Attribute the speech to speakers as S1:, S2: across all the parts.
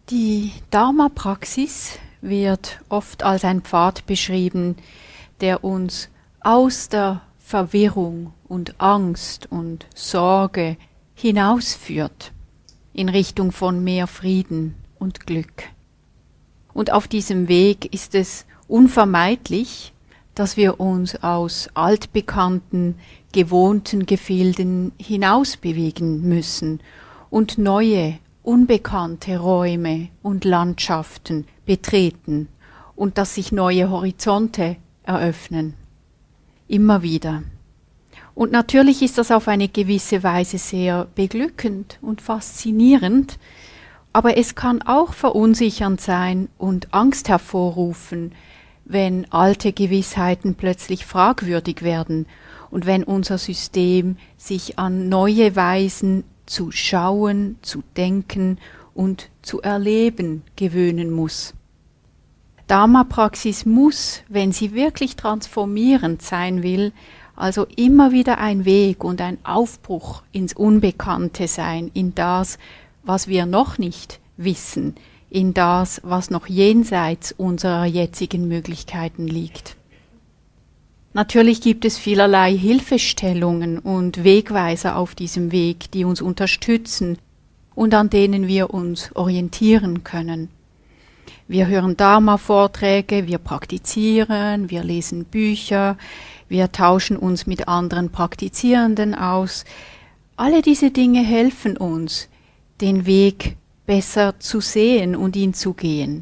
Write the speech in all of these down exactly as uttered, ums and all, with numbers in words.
S1: Die Dharma-Praxis wird oft als ein Pfad beschrieben, der uns aus der Verwirrung und Angst und Sorge hinausführt in Richtung von mehr Frieden und Glück. Und auf diesem Weg ist es unvermeidlich, dass wir uns aus altbekannten, gewohnten Gefilden hinausbewegen müssen und neue, unbekannte Räume und Landschaften betreten und dass sich neue Horizonte eröffnen. Immer wieder. Und natürlich ist das auf eine gewisse Weise sehr beglückend und faszinierend, aber es kann auch verunsichernd sein und Angst hervorrufen, wenn alte Gewissheiten plötzlich fragwürdig werden und wenn unser System sich an neue Weisen zu schauen, zu denken und zu erleben gewöhnen muss. Dharma-Praxis muss, wenn sie wirklich transformierend sein will, also immer wieder ein Weg und ein Aufbruch ins Unbekannte sein, in das, was wir noch nicht wissen, in das, was noch jenseits unserer jetzigen Möglichkeiten liegt. Natürlich gibt es vielerlei Hilfestellungen und Wegweiser auf diesem Weg, die uns unterstützen und an denen wir uns orientieren können. Wir hören Dharma-Vorträge, wir praktizieren, wir lesen Bücher, wir tauschen uns mit anderen Praktizierenden aus. Alle diese Dinge helfen uns, den Weg besser zu sehen und ihn zu gehen.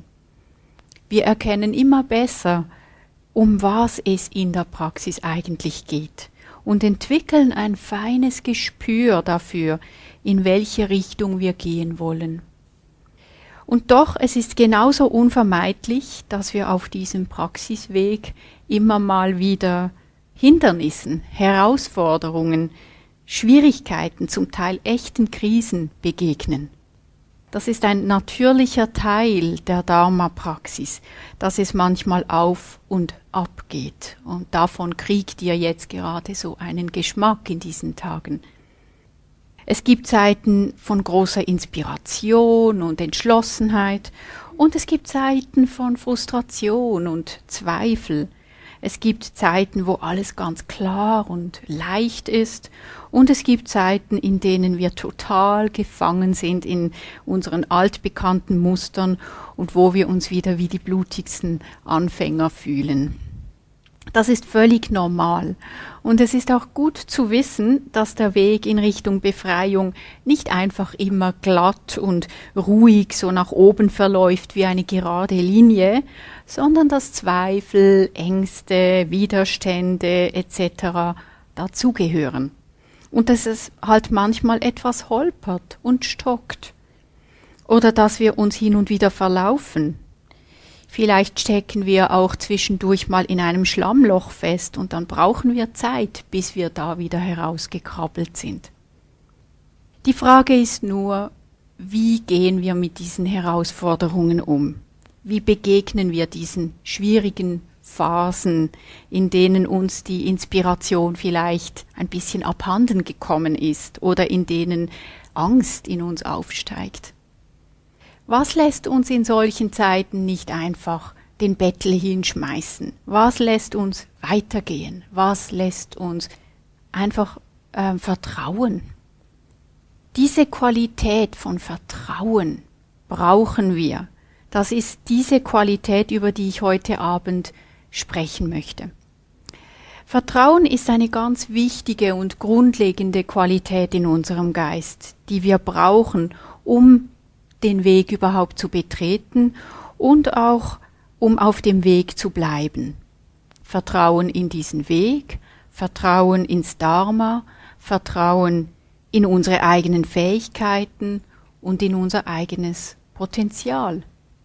S1: Wir erkennen immer besser, um was es in der Praxis eigentlich geht und entwickeln ein feines Gespür dafür, in welche Richtung wir gehen wollen. Und doch, es ist genauso unvermeidlich, dass wir auf diesem Praxisweg immer mal wieder Hindernissen, Herausforderungen, Schwierigkeiten, zum Teil echten Krisen begegnen. Das ist ein natürlicher Teil der Dharma-Praxis, dass es manchmal auf und ab geht. Und davon kriegt ihr jetzt gerade so einen Geschmack in diesen Tagen. Es gibt Zeiten von großer Inspiration und Entschlossenheit und es gibt Zeiten von Frustration und Zweifel. Es gibt Zeiten, wo alles ganz klar und leicht ist und es gibt Zeiten, in denen wir total gefangen sind in unseren altbekannten Mustern und wo wir uns wieder wie die blutigsten Anfänger fühlen. Das ist völlig normal und es ist auch gut zu wissen, dass der Weg in Richtung Befreiung nicht einfach immer glatt und ruhig so nach oben verläuft wie eine gerade Linie, sondern dass Zweifel, Ängste, Widerstände et cetera dazugehören und dass es halt manchmal etwas holpert und stockt oder dass wir uns hin und wieder verlaufen. Vielleicht stecken wir auch zwischendurch mal in einem Schlammloch fest und dann brauchen wir Zeit, bis wir da wieder herausgekrabbelt sind. Die Frage ist nur, wie gehen wir mit diesen Herausforderungen um? Wie begegnen wir diesen schwierigen Phasen, in denen uns die Inspiration vielleicht ein bisschen abhanden gekommen ist oder in denen Angst in uns aufsteigt? Was lässt uns in solchen Zeiten nicht einfach den Bettel hinschmeißen? Was lässt uns weitergehen? Was lässt uns einfach äh, vertrauen? Diese Qualität von Vertrauen brauchen wir. Das ist diese Qualität, über die ich heute Abend sprechen möchte. Vertrauen ist eine ganz wichtige und grundlegende Qualität in unserem Geist, die wir brauchen, um den Weg überhaupt zu betreten und auch um auf dem Weg zu bleiben. Vertrauen in diesen Weg, Vertrauen ins Dharma, Vertrauen in unsere eigenen Fähigkeiten und in unser eigenes Potenzial.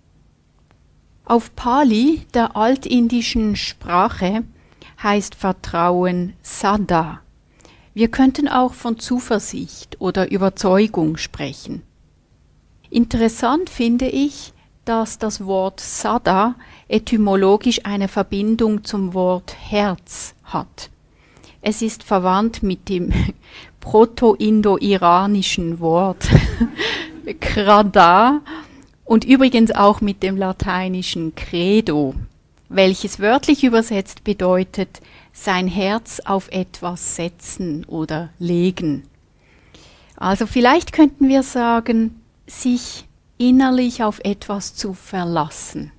S1: Auf Pali, der altindischen Sprache, heißt Vertrauen Saddha. Wir könnten auch von Zuversicht oder Überzeugung sprechen. Interessant finde ich, dass das Wort Saddha etymologisch eine Verbindung zum Wort Herz hat. Es ist verwandt mit dem proto-indo-iranischen Wort Krada Und übrigens auch mit dem lateinischen Credo, welches wörtlich übersetzt bedeutet, sein Herz auf etwas setzen oder legen. Also vielleicht könnten wir sagen, sich innerlich auf etwas zu verlassen.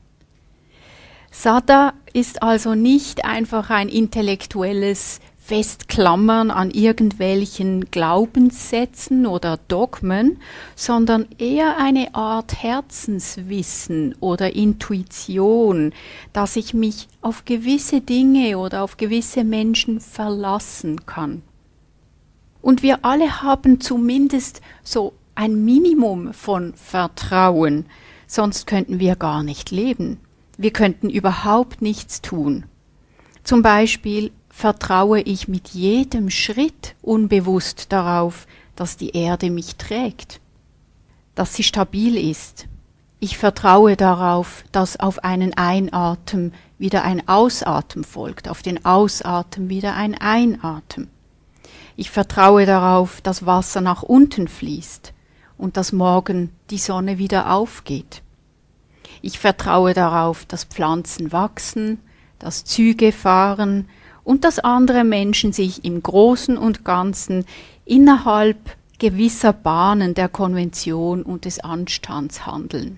S1: Saddha ist also nicht einfach ein intellektuelles Festklammern an irgendwelchen Glaubenssätzen oder Dogmen, sondern eher eine Art Herzenswissen oder Intuition, dass ich mich auf gewisse Dinge oder auf gewisse Menschen verlassen kann. Und wir alle haben zumindest so ein Minimum von Vertrauen, sonst könnten wir gar nicht leben. Wir könnten überhaupt nichts tun. Zum Beispiel vertraue ich mit jedem Schritt unbewusst darauf, dass die Erde mich trägt, dass sie stabil ist. Ich vertraue darauf, dass auf einen Einatmen wieder ein Ausatmen folgt, auf den Ausatmen wieder ein Einatmen. Ich vertraue darauf, dass Wasser nach unten fließt und dass morgen die Sonne wieder aufgeht. Ich vertraue darauf, dass Pflanzen wachsen, dass Züge fahren und dass andere Menschen sich im Großen und Ganzen innerhalb gewisser Bahnen der Konvention und des Anstands handeln.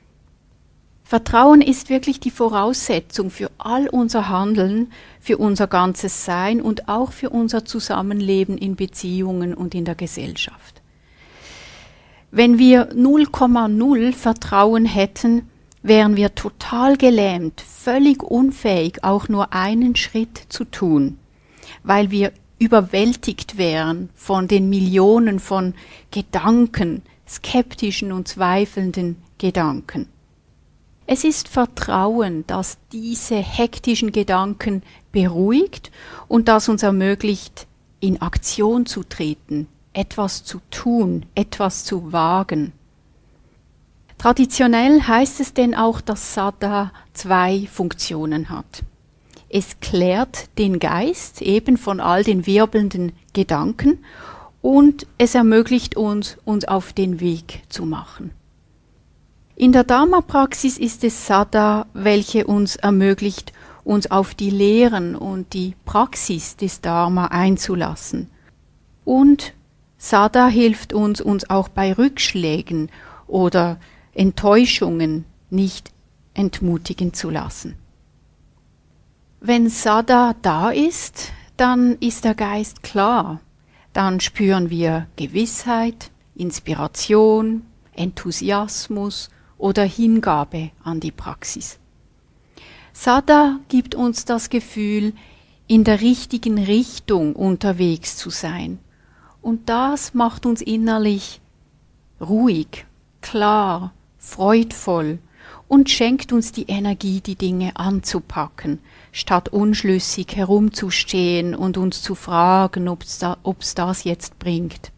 S1: Vertrauen ist wirklich die Voraussetzung für all unser Handeln, für unser ganzes Sein und auch für unser Zusammenleben in Beziehungen und in der Gesellschaft. Wenn wir null Komma null Vertrauen hätten, wären wir total gelähmt, völlig unfähig, auch nur einen Schritt zu tun, weil wir überwältigt wären von den Millionen von Gedanken, skeptischen und zweifelnden Gedanken. Es ist Vertrauen, das diese hektischen Gedanken beruhigt und das uns ermöglicht, in Aktion zu treten, etwas zu tun, etwas zu wagen. Traditionell heißt es denn auch, dass Saddha zwei Funktionen hat. Es klärt den Geist eben von all den wirbelnden Gedanken und es ermöglicht uns, uns auf den Weg zu machen. In der Dharma-Praxis ist es Saddha, welche uns ermöglicht, uns auf die Lehren und die Praxis des Dharma einzulassen. Und Saddha hilft uns, uns auch bei Rückschlägen oder Enttäuschungen nicht entmutigen zu lassen. Wenn Saddha da ist, dann ist der Geist klar. Dann spüren wir Gewissheit, Inspiration, Enthusiasmus oder Hingabe an die Praxis. Saddha gibt uns das Gefühl, in der richtigen Richtung unterwegs zu sein. Und das macht uns innerlich ruhig, klar, freudvoll und schenkt uns die Energie, die Dinge anzupacken, statt unschlüssig herumzustehen und uns zu fragen, ob es da, ob's das jetzt bringt.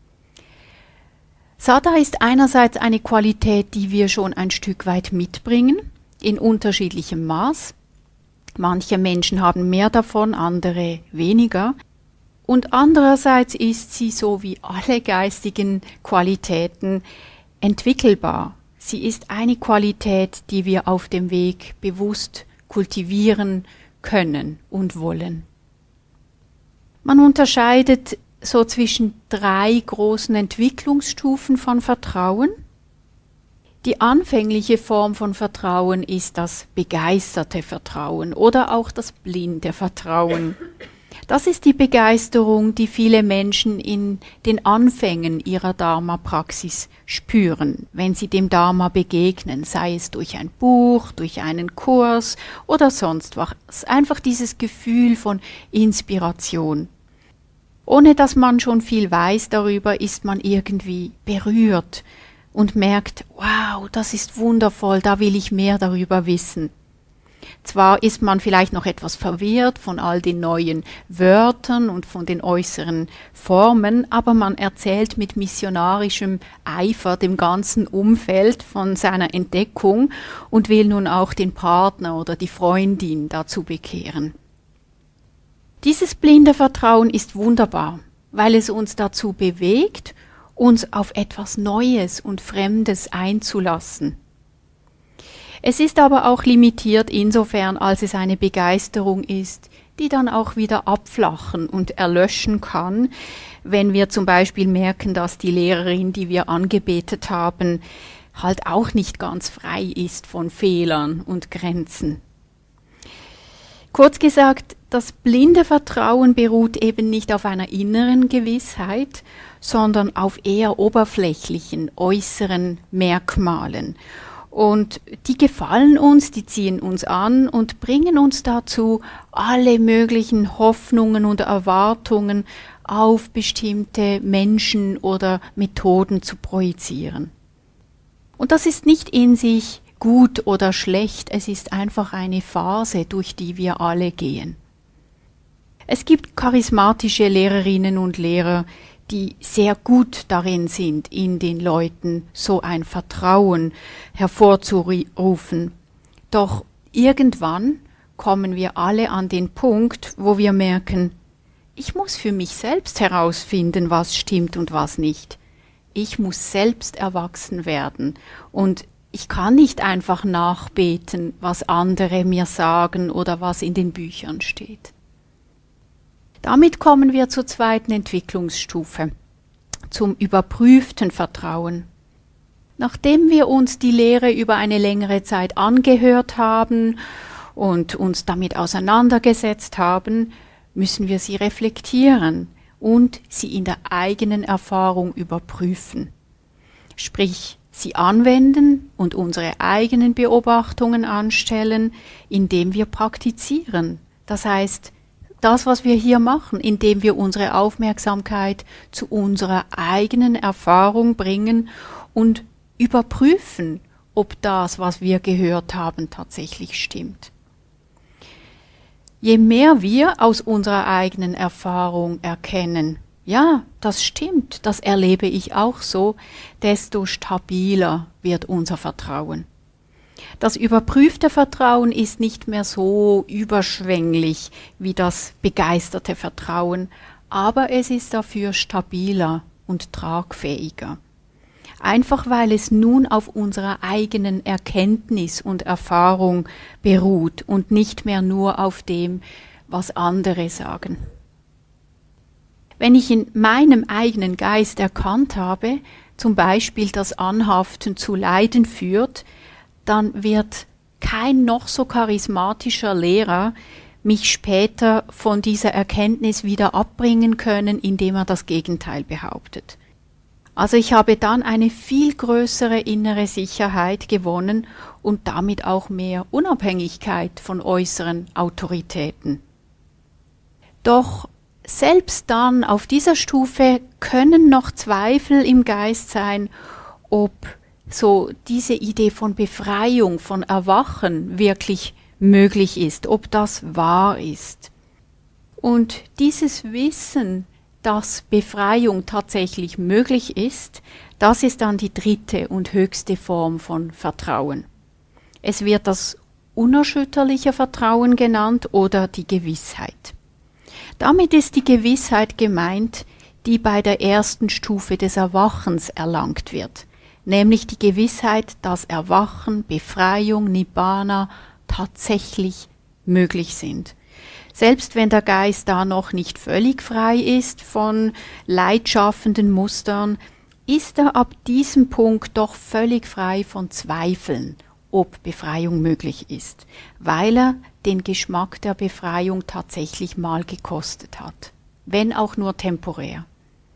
S1: Saddha ist einerseits eine Qualität, die wir schon ein Stück weit mitbringen, in unterschiedlichem Maß. Manche Menschen haben mehr davon, andere weniger. Und andererseits ist sie, so wie alle geistigen Qualitäten, entwickelbar. Sie ist eine Qualität, die wir auf dem Weg bewusst kultivieren können und wollen. Man unterscheidet so zwischen drei großen Entwicklungsstufen von Vertrauen. Die anfängliche Form von Vertrauen ist das begeisterte Vertrauen oder auch das blinde Vertrauen. Das ist die Begeisterung, die viele Menschen in den Anfängen ihrer Dharma-Praxis spüren, wenn sie dem Dharma begegnen, sei es durch ein Buch, durch einen Kurs oder sonst was. Einfach dieses Gefühl von Inspiration. Ohne dass man schon viel weiß darüber, ist man irgendwie berührt und merkt, wow, das ist wundervoll, da will ich mehr darüber wissen. Zwar ist man vielleicht noch etwas verwirrt von all den neuen Wörtern und von den äußeren Formen, aber man erzählt mit missionarischem Eifer dem ganzen Umfeld von seiner Entdeckung und will nun auch den Partner oder die Freundin dazu bekehren. Dieses blinde Vertrauen ist wunderbar, weil es uns dazu bewegt, uns auf etwas Neues und Fremdes einzulassen. Es ist aber auch limitiert insofern, als es eine Begeisterung ist, die dann auch wieder abflachen und erlöschen kann, wenn wir zum Beispiel merken, dass die Lehrerin, die wir angebetet haben, halt auch nicht ganz frei ist von Fehlern und Grenzen. Kurz gesagt, das blinde Vertrauen beruht eben nicht auf einer inneren Gewissheit, sondern auf eher oberflächlichen, äußeren Merkmalen. Und die gefallen uns, die ziehen uns an und bringen uns dazu, alle möglichen Hoffnungen und Erwartungen auf bestimmte Menschen oder Methoden zu projizieren. Und das ist nicht in sich gut oder schlecht, es ist einfach eine Phase, durch die wir alle gehen. Es gibt charismatische Lehrerinnen und Lehrer, die sehr gut darin sind, in den Leuten so ein Vertrauen hervorzurufen. Doch irgendwann kommen wir alle an den Punkt, wo wir merken, ich muss für mich selbst herausfinden, was stimmt und was nicht. Ich muss selbst erwachsen werden und ich kann nicht einfach nachbeten, was andere mir sagen oder was in den Büchern steht. Damit kommen wir zur zweiten Entwicklungsstufe, zum überprüften Vertrauen. Nachdem wir uns die Lehre über eine längere Zeit angehört haben und uns damit auseinandergesetzt haben, müssen wir sie reflektieren und sie in der eigenen Erfahrung überprüfen. Sprich, sie anwenden und unsere eigenen Beobachtungen anstellen, indem wir praktizieren. Das heißt, das, was wir hier machen, indem wir unsere Aufmerksamkeit zu unserer eigenen Erfahrung bringen und überprüfen, ob das, was wir gehört haben, tatsächlich stimmt. Je mehr wir aus unserer eigenen Erfahrung erkennen, ja, das stimmt, das erlebe ich auch so, desto stabiler wird unser Vertrauen. Das überprüfte Vertrauen ist nicht mehr so überschwänglich wie das begeisterte Vertrauen, aber es ist dafür stabiler und tragfähiger. Einfach weil es nun auf unserer eigenen Erkenntnis und Erfahrung beruht und nicht mehr nur auf dem, was andere sagen. Wenn ich in meinem eigenen Geist erkannt habe, zum Beispiel, dass Anhaften zu Leiden führt, dann wird kein noch so charismatischer Lehrer mich später von dieser Erkenntnis wieder abbringen können, indem er das Gegenteil behauptet. Also ich habe dann eine viel größere innere Sicherheit gewonnen und damit auch mehr Unabhängigkeit von äußeren Autoritäten. Doch selbst dann auf dieser Stufe können noch Zweifel im Geist sein, ob so diese Idee von Befreiung, von Erwachen wirklich möglich ist, ob das wahr ist. Und dieses Wissen, dass Befreiung tatsächlich möglich ist, das ist dann die dritte und höchste Form von Vertrauen. Es wird das unerschütterliche Vertrauen genannt oder die Gewissheit. Damit ist die Gewissheit gemeint, die bei der ersten Stufe des Erwachens erlangt wird, nämlich die Gewissheit, dass Erwachen, Befreiung, Nibbana tatsächlich möglich sind. Selbst wenn der Geist da noch nicht völlig frei ist von leidschaffenden Mustern, ist er ab diesem Punkt doch völlig frei von Zweifeln, ob Befreiung möglich ist, weil er den Geschmack der Befreiung tatsächlich mal gekostet hat, wenn auch nur temporär.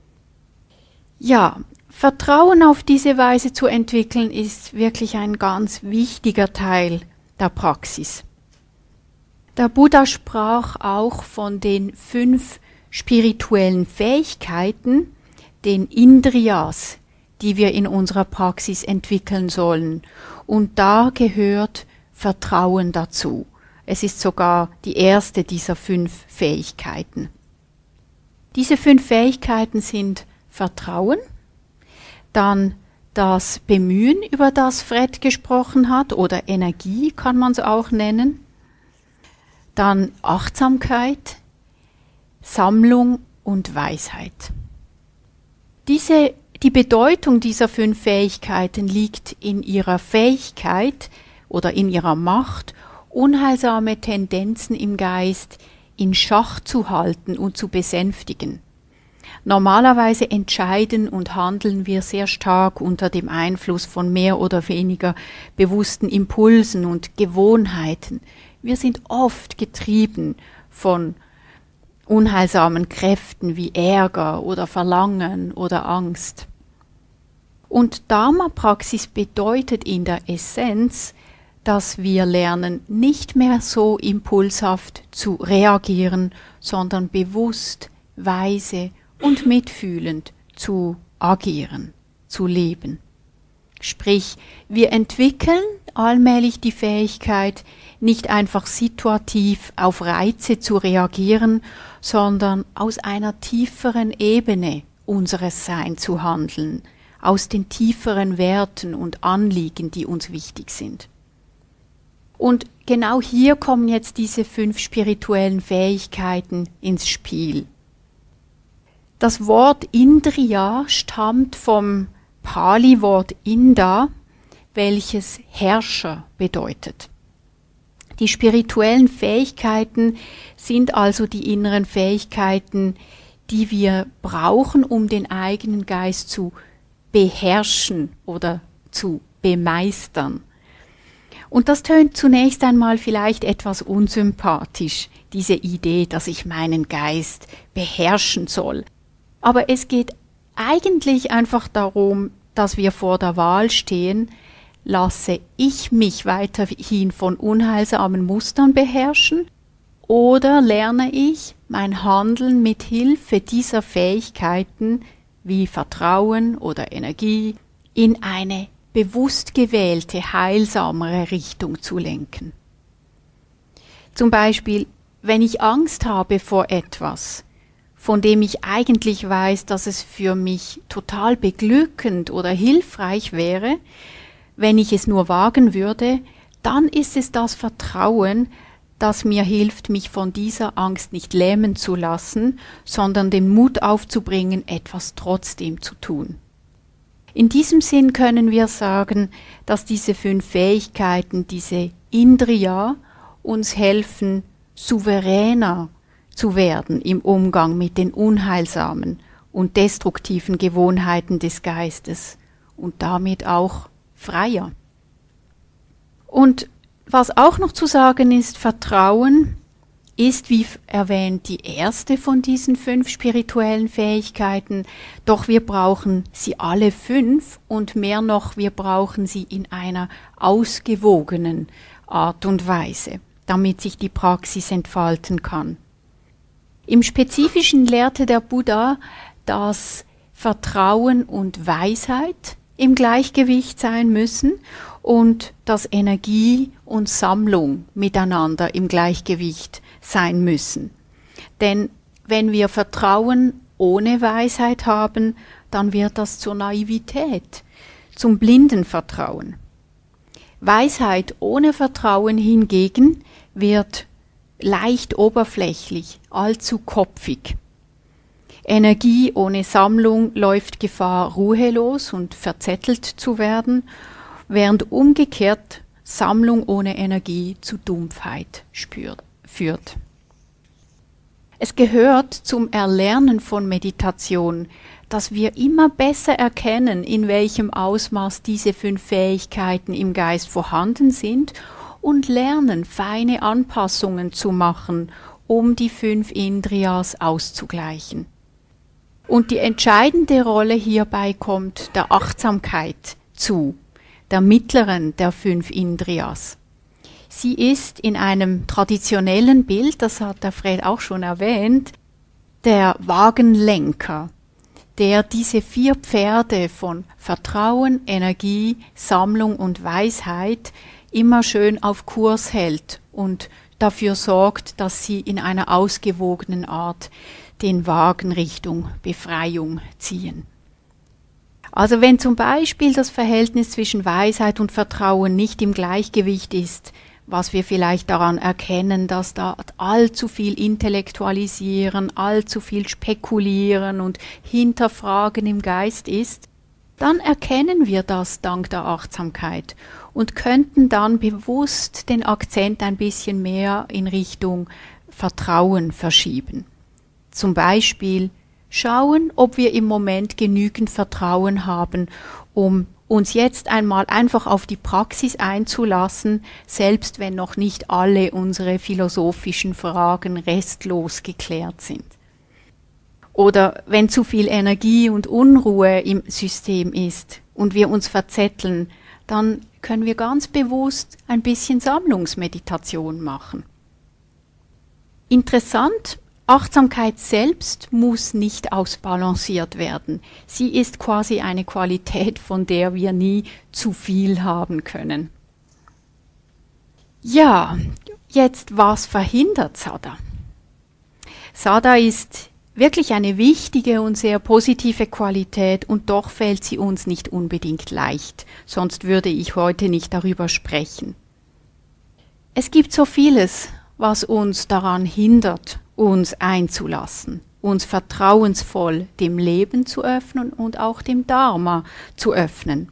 S1: Ja, Vertrauen auf diese Weise zu entwickeln, ist wirklich ein ganz wichtiger Teil der Praxis. Der Buddha sprach auch von den fünf spirituellen Fähigkeiten, den Indriyas, die wir in unserer Praxis entwickeln sollen. Und da gehört Vertrauen dazu. Es ist sogar die erste dieser fünf Fähigkeiten. Diese fünf Fähigkeiten sind Vertrauen, dann das Bemühen, über das Fred gesprochen hat, oder Energie kann man es auch nennen, dann Achtsamkeit, Sammlung und Weisheit. Diese, die Bedeutung dieser fünf Fähigkeiten liegt in ihrer Fähigkeit, oder in ihrer Macht, unheilsame Tendenzen im Geist in Schach zu halten und zu besänftigen. Normalerweise entscheiden und handeln wir sehr stark unter dem Einfluss von mehr oder weniger bewussten Impulsen und Gewohnheiten. Wir sind oft getrieben von unheilsamen Kräften wie Ärger oder Verlangen oder Angst. Und Dharma-Praxis bedeutet in der Essenz, dass wir lernen, nicht mehr so impulshaft zu reagieren, sondern bewusst, weise und mitfühlend zu agieren, zu leben. Sprich, wir entwickeln allmählich die Fähigkeit, nicht einfach situativ auf Reize zu reagieren, sondern aus einer tieferen Ebene unseres Seins zu handeln, aus den tieferen Werten und Anliegen, die uns wichtig sind. Und genau hier kommen jetzt diese fünf spirituellen Fähigkeiten ins Spiel. Das Wort Indriya stammt vom Pali-Wort Inda, welches Herrscher bedeutet. Die spirituellen Fähigkeiten sind also die inneren Fähigkeiten, die wir brauchen, um den eigenen Geist zu beherrschen oder zu bemeistern. Und das tönt zunächst einmal vielleicht etwas unsympathisch, diese Idee, dass ich meinen Geist beherrschen soll. Aber es geht eigentlich einfach darum, dass wir vor der Wahl stehen, lasse ich mich weiterhin von unheilsamen Mustern beherrschen oder lerne ich mein Handeln mit Hilfe dieser Fähigkeiten wie Vertrauen oder Energie in eine bewusst gewählte, heilsamere Richtung zu lenken. Zum Beispiel, wenn ich Angst habe vor etwas, von dem ich eigentlich weiß, dass es für mich total beglückend oder hilfreich wäre, wenn ich es nur wagen würde, dann ist es das Vertrauen, das mir hilft, mich von dieser Angst nicht lähmen zu lassen, sondern den Mut aufzubringen, etwas trotzdem zu tun. In diesem Sinn können wir sagen, dass diese fünf Fähigkeiten, diese Indriya, uns helfen, souveräner zu werden im Umgang mit den unheilsamen und destruktiven Gewohnheiten des Geistes und damit auch freier. Und was auch noch zu sagen ist, Vertrauen ist, wie erwähnt, die erste von diesen fünf spirituellen Fähigkeiten, doch wir brauchen sie alle fünf und mehr noch, wir brauchen sie in einer ausgewogenen Art und Weise, damit sich die Praxis entfalten kann. Im Spezifischen lehrte der Buddha, dass Vertrauen und Weisheit im Gleichgewicht sein müssen und dass Energie und Sammlung miteinander im Gleichgewicht sein müssen. Denn wenn wir Vertrauen ohne Weisheit haben, dann wird das zur Naivität, zum blinden Vertrauen. Weisheit ohne Vertrauen hingegen wird leicht oberflächlich, allzu kopfig. Energie ohne Sammlung läuft Gefahr, ruhelos und verzettelt zu werden, während umgekehrt Sammlung ohne Energie zu Dumpfheit spürt, führt. Es gehört zum Erlernen von Meditation, dass wir immer besser erkennen, in welchem Ausmaß diese fünf Fähigkeiten im Geist vorhanden sind und lernen, feine Anpassungen zu machen, um die fünf Indriyas auszugleichen. Und die entscheidende Rolle hierbei kommt der Achtsamkeit zu, der mittleren der fünf Indriyas. Sie ist in einem traditionellen Bild, das hat der Fred auch schon erwähnt, der Wagenlenker, der diese vier Pferde von Vertrauen, Energie, Sammlung und Weisheit immer schön auf Kurs hält und dafür sorgt, dass sie in einer ausgewogenen Art den Wagen Richtung Befreiung ziehen. Also wenn zum Beispiel das Verhältnis zwischen Weisheit und Vertrauen nicht im Gleichgewicht ist, was wir vielleicht daran erkennen, dass da allzu viel Intellektualisieren, allzu viel Spekulieren und Hinterfragen im Geist ist, dann erkennen wir das dank der Achtsamkeit und könnten dann bewusst den Akzent ein bisschen mehr in Richtung Vertrauen verschieben. Zum Beispiel schauen, ob wir im Moment genügend Vertrauen haben, um uns jetzt einmal einfach auf die Praxis einzulassen, selbst wenn noch nicht alle unsere philosophischen Fragen restlos geklärt sind. Oder wenn zu viel Energie und Unruhe im System ist und wir uns verzetteln, dann können wir ganz bewusst ein bisschen Sammlungsmeditation machen. Interessant, Achtsamkeit selbst muss nicht ausbalanciert werden. Sie ist quasi eine Qualität, von der wir nie zu viel haben können. Ja, jetzt was verhindert Saddha? Saddha ist wirklich eine wichtige und sehr positive Qualität und doch fällt sie uns nicht unbedingt leicht, sonst würde ich heute nicht darüber sprechen. Es gibt so vieles, was uns daran hindert, uns einzulassen, uns vertrauensvoll dem Leben zu öffnen und auch dem Dharma zu öffnen.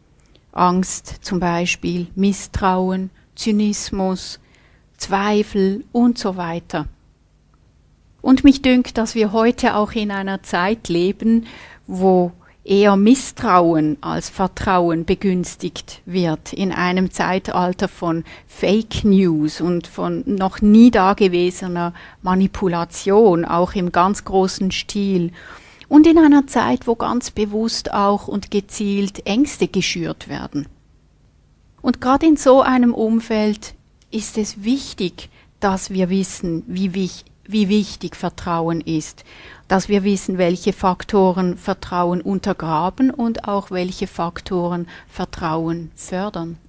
S1: Angst zum Beispiel, Misstrauen, Zynismus, Zweifel und so weiter. Und mich dünkt, dass wir heute auch in einer Zeit leben, wo eher Misstrauen als Vertrauen begünstigt wird, in einem Zeitalter von Fake News und von noch nie dagewesener Manipulation, auch im ganz großen Stil. Und in einer Zeit, wo ganz bewusst auch und gezielt Ängste geschürt werden. Und gerade in so einem Umfeld ist es wichtig, dass wir wissen, wie wichtig wie wichtig Vertrauen ist, dass wir wissen, welche Faktoren Vertrauen untergraben und auch welche Faktoren Vertrauen fördern.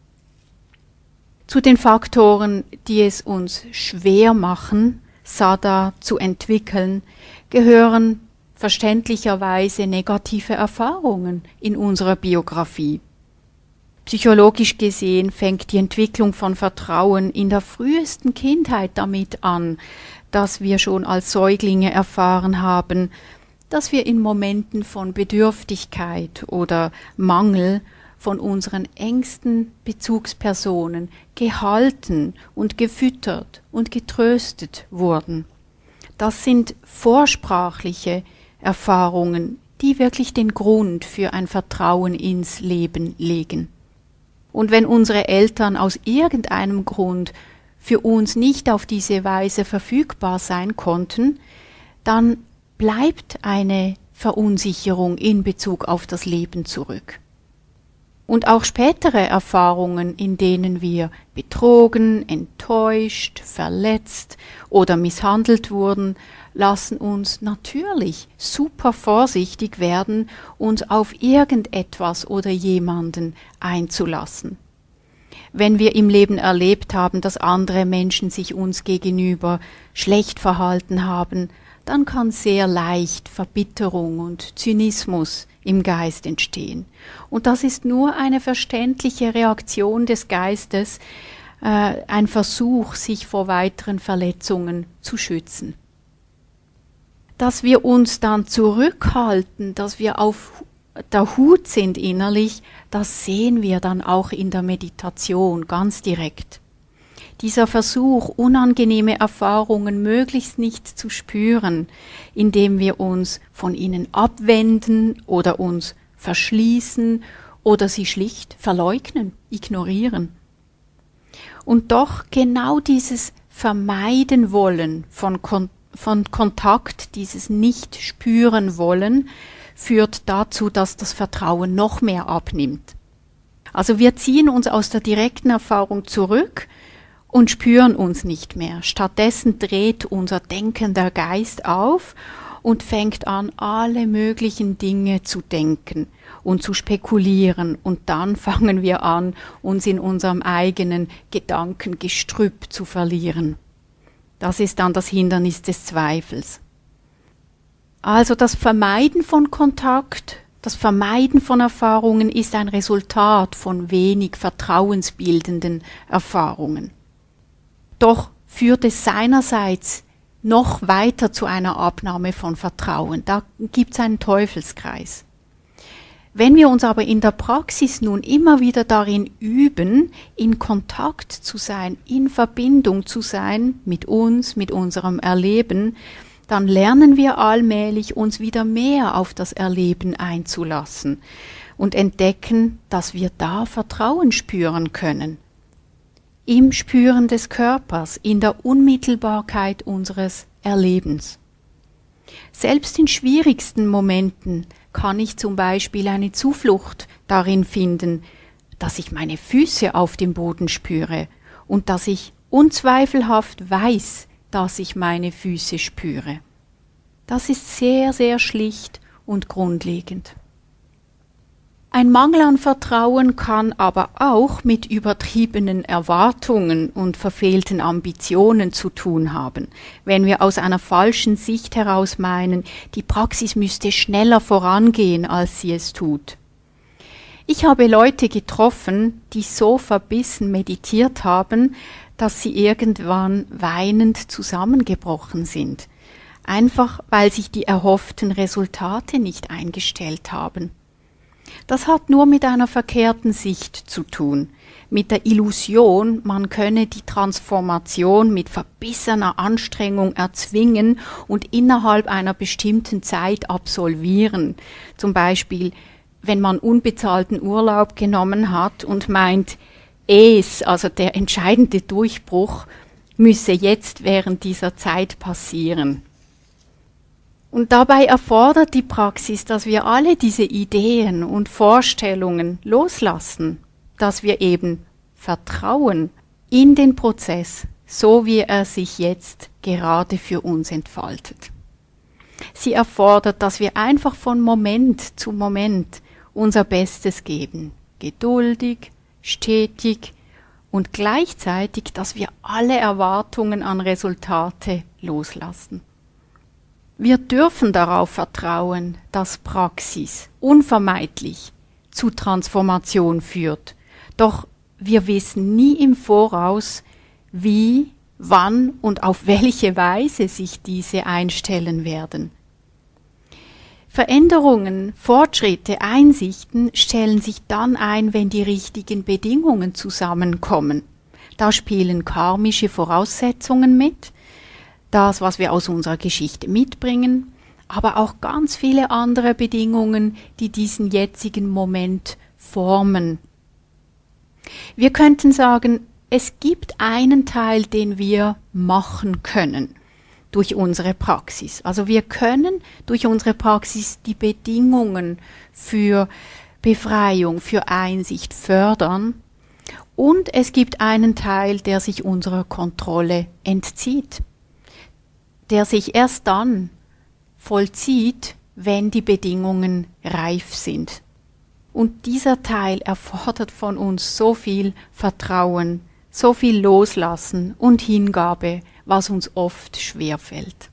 S1: Zu den Faktoren, die es uns schwer machen, Saddha zu entwickeln, gehören verständlicherweise negative Erfahrungen in unserer Biografie. Psychologisch gesehen fängt die Entwicklung von Vertrauen in der frühesten Kindheit damit an, dass wir schon als Säuglinge erfahren haben, dass wir in Momenten von Bedürftigkeit oder Mangel von unseren engsten Bezugspersonen gehalten und gefüttert und getröstet wurden. Das sind vorsprachliche Erfahrungen, die wirklich den Grund für ein Vertrauen ins Leben legen. Und wenn unsere Eltern aus irgendeinem Grund für uns nicht auf diese Weise verfügbar sein konnten, dann bleibt eine Verunsicherung in Bezug auf das Leben zurück. Und auch spätere Erfahrungen, in denen wir betrogen, enttäuscht, verletzt oder misshandelt wurden, lassen uns natürlich super vorsichtig werden, uns auf irgendetwas oder jemanden einzulassen. Wenn wir im Leben erlebt haben, dass andere Menschen sich uns gegenüber schlecht verhalten haben, dann kann sehr leicht Verbitterung und Zynismus im Geist entstehen. Und das ist nur eine verständliche Reaktion des Geistes, äh, ein Versuch, sich vor weiteren Verletzungen zu schützen. Dass wir uns dann zurückhalten, dass wir auf der Hut sind innerlich, das sehen wir dann auch in der Meditation ganz direkt. Dieser Versuch, unangenehme Erfahrungen möglichst nicht zu spüren, indem wir uns von ihnen abwenden oder uns verschließen oder sie schlicht verleugnen, ignorieren. Und doch genau dieses Vermeiden wollen von, Kon- von Kontakt, dieses Nicht-Spüren-Wollen, führt dazu, dass das Vertrauen noch mehr abnimmt. Also wir ziehen uns aus der direkten Erfahrung zurück und spüren uns nicht mehr. Stattdessen dreht unser denkender Geist auf und fängt an, alle möglichen Dinge zu denken und zu spekulieren. Und dann fangen wir an, uns in unserem eigenen Gedankengestrüpp zu verlieren. Das ist dann das Hindernis des Zweifels. Also das Vermeiden von Kontakt, das Vermeiden von Erfahrungen ist ein Resultat von wenig vertrauensbildenden Erfahrungen. Doch führt es seinerseits noch weiter zu einer Abnahme von Vertrauen. Da gibt es einen Teufelskreis. Wenn wir uns aber in der Praxis nun immer wieder darin üben, in Kontakt zu sein, in Verbindung zu sein mit uns, mit unserem Erleben, dann lernen wir allmählich, uns wieder mehr auf das Erleben einzulassen und entdecken, dass wir da Vertrauen spüren können. Im Spüren des Körpers, in der Unmittelbarkeit unseres Erlebens. Selbst in schwierigsten Momenten kann ich zum Beispiel eine Zuflucht darin finden, dass ich meine Füße auf dem Boden spüre und dass ich unzweifelhaft weiß, dass ich meine Füße spüre. Das ist sehr, sehr schlicht und grundlegend. Ein Mangel an Vertrauen kann aber auch mit übertriebenen Erwartungen und verfehlten Ambitionen zu tun haben, wenn wir aus einer falschen Sicht heraus meinen, die Praxis müsste schneller vorangehen, als sie es tut. Ich habe Leute getroffen, die so verbissen meditiert haben, dass sie irgendwann weinend zusammengebrochen sind, einfach weil sich die erhofften Resultate nicht eingestellt haben. Das hat nur mit einer verkehrten Sicht zu tun, mit der Illusion, man könne die Transformation mit verbissener Anstrengung erzwingen und innerhalb einer bestimmten Zeit absolvieren. Zum Beispiel, wenn man unbezahlten Urlaub genommen hat und meint, es, also der entscheidende Durchbruch, müsse jetzt während dieser Zeit passieren. Und dabei erfordert die Praxis, dass wir alle diese Ideen und Vorstellungen loslassen, dass wir eben vertrauen in den Prozess, so wie er sich jetzt gerade für uns entfaltet. Sie erfordert, dass wir einfach von Moment zu Moment unser Bestes geben, geduldig, stetig und gleichzeitig, dass wir alle Erwartungen an Resultate loslassen. Wir dürfen darauf vertrauen, dass Praxis unvermeidlich zu Transformation führt. Doch wir wissen nie im Voraus, wie, wann und auf welche Weise sich diese einstellen werden. Veränderungen, Fortschritte, Einsichten stellen sich dann ein, wenn die richtigen Bedingungen zusammenkommen. Da spielen karmische Voraussetzungen mit, das, was wir aus unserer Geschichte mitbringen, aber auch ganz viele andere Bedingungen, die diesen jetzigen Moment formen. Wir könnten sagen, es gibt einen Teil, den wir machen können durch unsere Praxis. Also wir können durch unsere Praxis die Bedingungen für Befreiung, für Einsicht fördern. Und es gibt einen Teil, der sich unserer Kontrolle entzieht, der sich erst dann vollzieht, wenn die Bedingungen reif sind. Und dieser Teil erfordert von uns so viel Vertrauen, so viel Loslassen und Hingabe, was uns oft schwerfällt.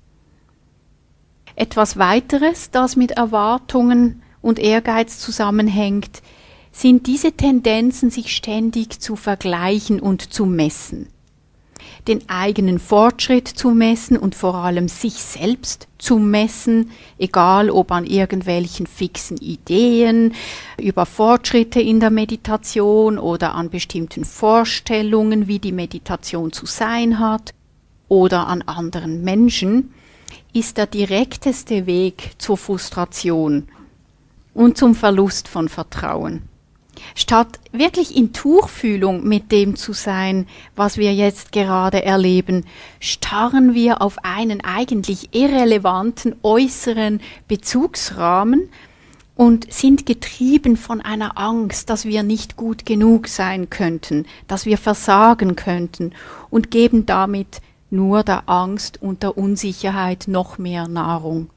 S1: Etwas weiteres, das mit Erwartungen und Ehrgeiz zusammenhängt, sind diese Tendenzen, sich ständig zu vergleichen und zu messen. Den eigenen Fortschritt zu messen und vor allem sich selbst zu messen, egal ob an irgendwelchen fixen Ideen, über Fortschritte in der Meditation oder an bestimmten Vorstellungen, wie die Meditation zu sein hat, oder an anderen Menschen, ist der direkteste Weg zur Frustration und zum Verlust von Vertrauen. Statt wirklich in Tuchfühlung mit dem zu sein, was wir jetzt gerade erleben, starren wir auf einen eigentlich irrelevanten äußeren Bezugsrahmen und sind getrieben von einer Angst, dass wir nicht gut genug sein könnten, dass wir versagen könnten und geben damit nur der Angst und der Unsicherheit noch mehr Nahrung.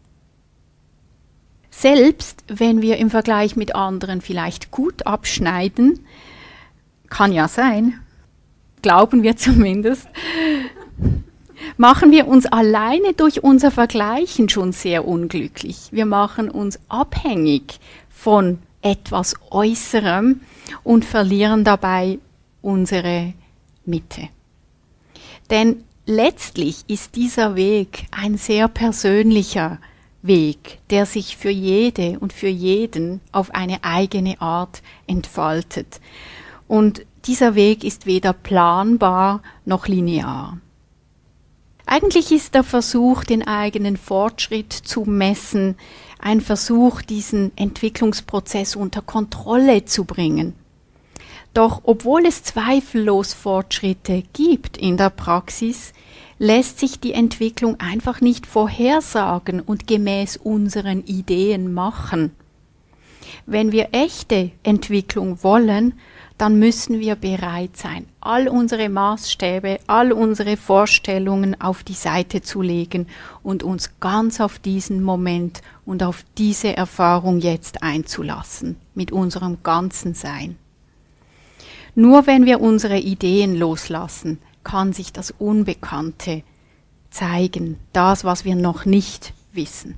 S1: Selbst wenn wir im Vergleich mit anderen vielleicht gut abschneiden, kann ja sein, glauben wir zumindest, machen wir uns alleine durch unser Vergleichen schon sehr unglücklich. Wir machen uns abhängig von etwas Äußerem und verlieren dabei unsere Mitte. Denn letztlich ist dieser Weg ein sehr persönlicher Weg, der sich für jede und für jeden auf eine eigene Art entfaltet. Und dieser Weg ist weder planbar noch linear. Eigentlich ist der Versuch, den eigenen Fortschritt zu messen, ein Versuch, diesen Entwicklungsprozess unter Kontrolle zu bringen. Doch obwohl es zweifellos Fortschritte gibt in der Praxis, lässt sich die Entwicklung einfach nicht vorhersagen und gemäß unseren Ideen machen. Wenn wir echte Entwicklung wollen, dann müssen wir bereit sein, all unsere Maßstäbe, all unsere Vorstellungen auf die Seite zu legen und uns ganz auf diesen Moment und auf diese Erfahrung jetzt einzulassen, mit unserem ganzen Sein. Nur wenn wir unsere Ideen loslassen, kann sich das Unbekannte zeigen, das, was wir noch nicht wissen.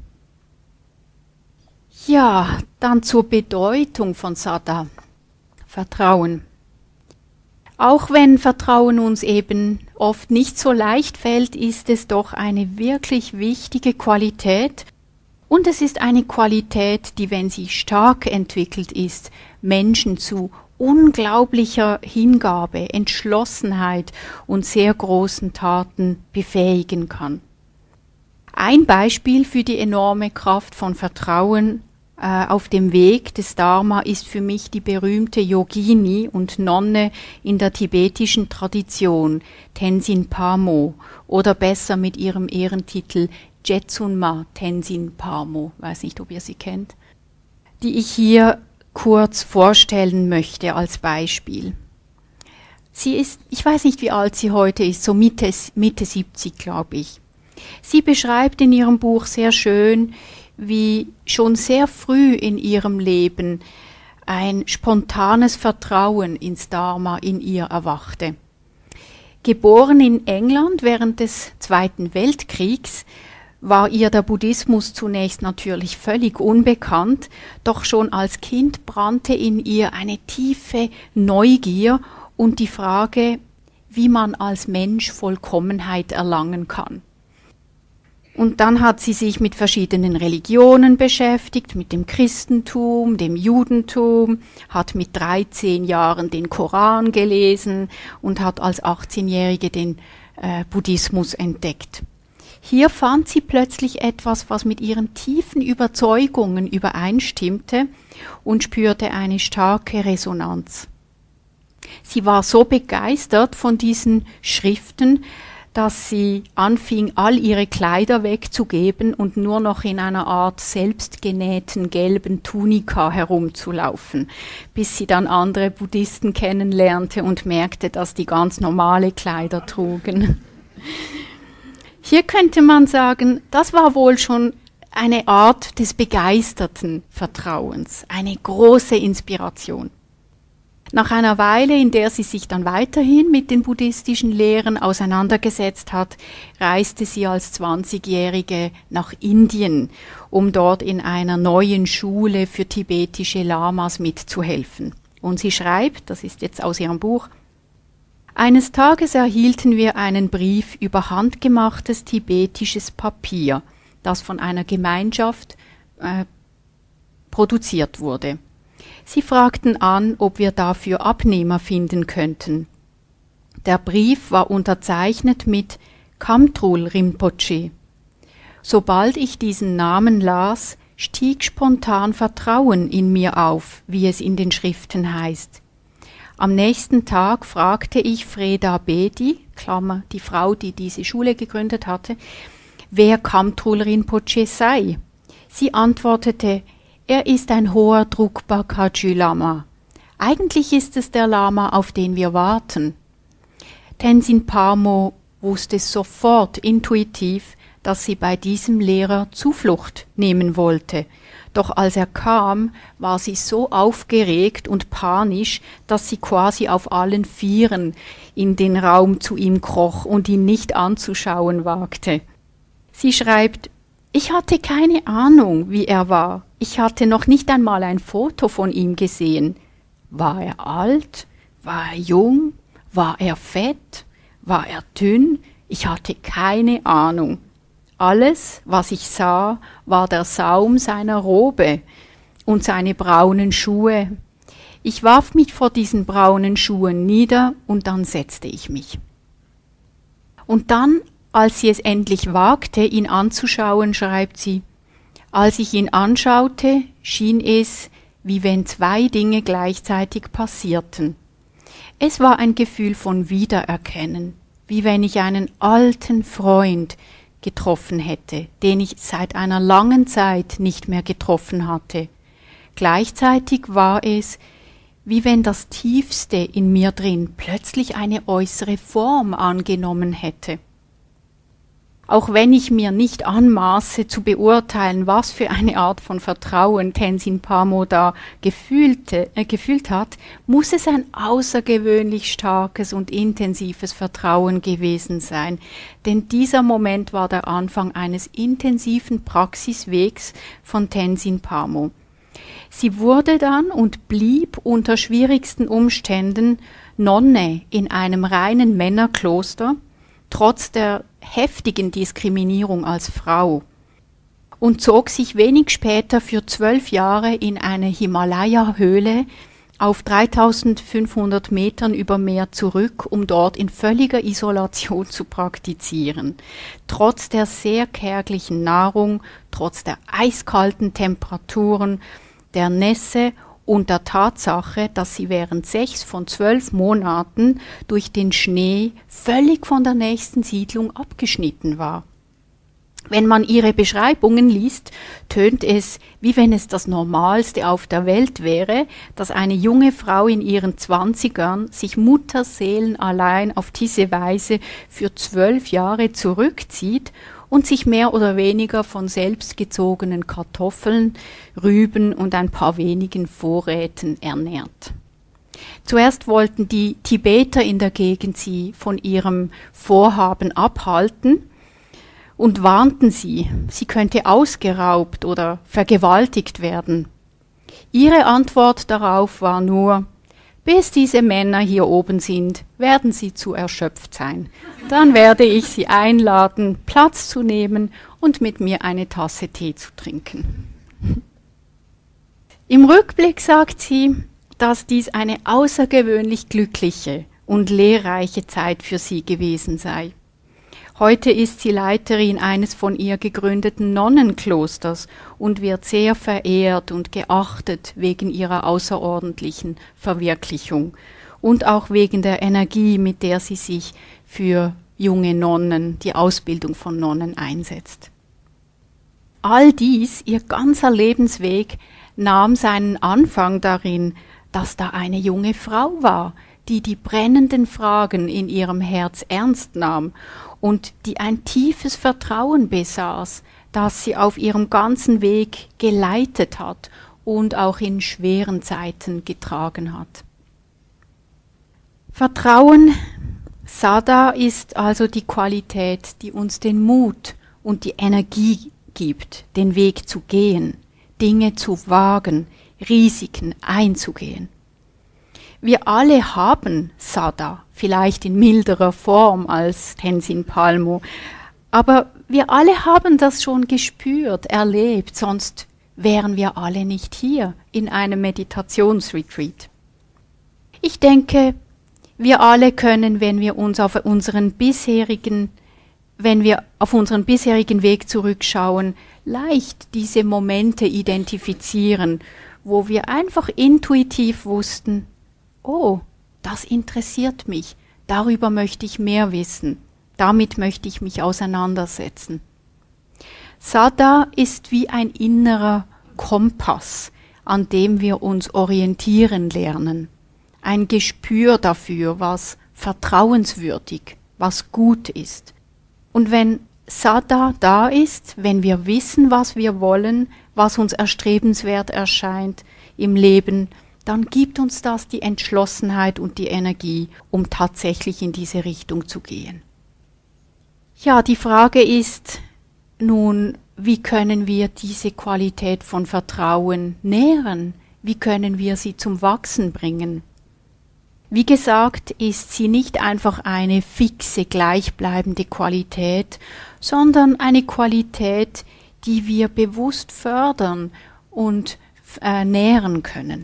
S1: Ja, dann zur Bedeutung von Saddha. Vertrauen. Auch wenn Vertrauen uns eben oft nicht so leicht fällt, ist es doch eine wirklich wichtige Qualität. Und es ist eine Qualität, die, wenn sie stark entwickelt ist, Menschen zu unglaublicher Hingabe, Entschlossenheit und sehr großen Taten befähigen kann. Ein Beispiel für die enorme Kraft von Vertrauen äh, auf dem Weg des Dharma ist für mich die berühmte Yogini und Nonne in der tibetischen Tradition, Tenzin Palmo, oder besser mit ihrem Ehrentitel Jetsunma Tenzin Palmo, weiß nicht, ob ihr sie kennt, die ich hier kurz vorstellen möchte als Beispiel. Sie ist, ich weiß nicht, wie alt sie heute ist, so Mitte, Mitte siebzig, glaube ich. Sie beschreibt in ihrem Buch sehr schön, wie schon sehr früh in ihrem Leben ein spontanes Vertrauen ins Dharma in ihr erwachte. Geboren in England während des Zweiten Weltkriegs, war ihr der Buddhismus zunächst natürlich völlig unbekannt, doch schon als Kind brannte in ihr eine tiefe Neugier und die Frage, wie man als Mensch Vollkommenheit erlangen kann. Und dann hat sie sich mit verschiedenen Religionen beschäftigt, mit dem Christentum, dem Judentum, hat mit dreizehn Jahren den Koran gelesen und hat als achtzehnjährige den äh, Buddhismus entdeckt. Hier fand sie plötzlich etwas, was mit ihren tiefen Überzeugungen übereinstimmte und spürte eine starke Resonanz. Sie war so begeistert von diesen Schriften, dass sie anfing, all ihre Kleider wegzugeben und nur noch in einer Art selbstgenähten gelben Tunika herumzulaufen, bis sie dann andere Buddhisten kennenlernte und merkte, dass die ganz normale Kleider trugen. Hier könnte man sagen, das war wohl schon eine Art des begeisterten Vertrauens, eine große Inspiration. Nach einer Weile, in der sie sich dann weiterhin mit den buddhistischen Lehren auseinandergesetzt hat, reiste sie als zwanzigjährige nach Indien, um dort in einer neuen Schule für tibetische Lamas mitzuhelfen. Und sie schreibt, das ist jetzt aus ihrem Buch: Eines Tages erhielten wir einen Brief über handgemachtes tibetisches Papier, das von einer Gemeinschaft äh, produziert wurde. Sie fragten an, ob wir dafür Abnehmer finden könnten. Der Brief war unterzeichnet mit Kamtrul Rinpoche. Sobald ich diesen Namen las, stieg spontan Vertrauen in mir auf, wie es in den Schriften heißt. Am nächsten Tag fragte ich Freda Bedi, Klammer, die Frau, die diese Schule gegründet hatte, wer Kamtrul Rinpoche sei. Sie antwortete, er ist ein hoher Drukpa Kagyu Lama. Eigentlich ist es der Lama, auf den wir warten. Tenzin Palmo wusste sofort intuitiv, dass sie bei diesem Lehrer Zuflucht nehmen wollte. Doch als er kam, war sie so aufgeregt und panisch, dass sie quasi auf allen Vieren in den Raum zu ihm kroch und ihn nicht anzuschauen wagte. Sie schreibt, ich hatte keine Ahnung, wie er war. Ich hatte noch nicht einmal ein Foto von ihm gesehen. War er alt? War er jung? War er fett? War er dünn? Ich hatte keine Ahnung. Alles, was ich sah, war der Saum seiner Robe und seine braunen Schuhe. Ich warf mich vor diesen braunen Schuhen nieder und dann setzte ich mich. Und dann, als sie es endlich wagte, ihn anzuschauen, schreibt sie, als ich ihn anschaute, schien es, wie wenn zwei Dinge gleichzeitig passierten. Es war ein Gefühl von Wiedererkennen, wie wenn ich einen alten Freund getroffen hätte, den ich seit einer langen Zeit nicht mehr getroffen hatte. Gleichzeitig war es, wie wenn das Tiefste in mir drin plötzlich eine äußere Form angenommen hätte. Auch wenn ich mir nicht anmaße zu beurteilen, was für eine Art von Vertrauen Tenzin Palmo da gefühlte, äh, gefühlt hat, muss es ein außergewöhnlich starkes und intensives Vertrauen gewesen sein. Denn dieser Moment war der Anfang eines intensiven Praxiswegs von Tenzin Palmo. Sie wurde dann und blieb unter schwierigsten Umständen Nonne in einem reinen Männerkloster, trotz der heftigen Diskriminierung als Frau, und zog sich wenig später für zwölf Jahre in eine Himalaya-Höhle auf dreitausendfünfhundert Metern über Meer zurück, um dort in völliger Isolation zu praktizieren. Trotz der sehr kärglichen Nahrung, trotz der eiskalten Temperaturen, der Nässe und der Tatsache, dass sie während sechs von zwölf Monaten durch den Schnee völlig von der nächsten Siedlung abgeschnitten war. Wenn man ihre Beschreibungen liest, tönt es, wie wenn es das Normalste auf der Welt wäre, dass eine junge Frau in ihren Zwanzigern sich mutterseelenallein auf diese Weise für zwölf Jahre zurückzieht und sich mehr oder weniger von selbstgezogenen Kartoffeln, Rüben und ein paar wenigen Vorräten ernährt. Zuerst wollten die Tibeter in der Gegend sie von ihrem Vorhaben abhalten und warnten sie, sie könnte ausgeraubt oder vergewaltigt werden. Ihre Antwort darauf war nur: Bis diese Männer hier oben sind, werden sie zu erschöpft sein. Dann werde ich sie einladen, Platz zu nehmen und mit mir eine Tasse Tee zu trinken. Im Rückblick sagt sie, dass dies eine außergewöhnlich glückliche und lehrreiche Zeit für sie gewesen sei. Heute ist sie Leiterin eines von ihr gegründeten Nonnenklosters und wird sehr verehrt und geachtet wegen ihrer außerordentlichen Verwirklichung und auch wegen der Energie, mit der sie sich für junge Nonnen, die Ausbildung von Nonnen einsetzt. All dies, ihr ganzer Lebensweg, nahm seinen Anfang darin, dass da eine junge Frau war, die die brennenden Fragen in ihrem Herz ernst nahm und die ein tiefes Vertrauen besaß, das sie auf ihrem ganzen Weg geleitet hat und auch in schweren Zeiten getragen hat. Vertrauen, Saddha, ist also die Qualität, die uns den Mut und die Energie gibt, den Weg zu gehen, Dinge zu wagen, Risiken einzugehen. Wir alle haben Saddha, vielleicht in milderer Form als Tenzin Palmo, aber wir alle haben das schon gespürt, erlebt, sonst wären wir alle nicht hier in einem Meditationsretreat. Ich denke, wir alle können, wenn wir uns auf unseren bisherigen, wenn wir auf unseren bisherigen Weg zurückschauen, leicht diese Momente identifizieren, wo wir einfach intuitiv wussten: Oh, das interessiert mich, darüber möchte ich mehr wissen, damit möchte ich mich auseinandersetzen. Saddha ist wie ein innerer Kompass, an dem wir uns orientieren lernen. Ein Gespür dafür, was vertrauenswürdig, was gut ist. Und wenn Saddha da ist, wenn wir wissen, was wir wollen, was uns erstrebenswert erscheint im Leben, dann gibt uns das die Entschlossenheit und die Energie, um tatsächlich in diese Richtung zu gehen. Ja, die Frage ist nun, wie können wir diese Qualität von Vertrauen nähren? Wie können wir sie zum Wachsen bringen? Wie gesagt, ist sie nicht einfach eine fixe, gleichbleibende Qualität, sondern eine Qualität, die wir bewusst fördern und äh, nähren können.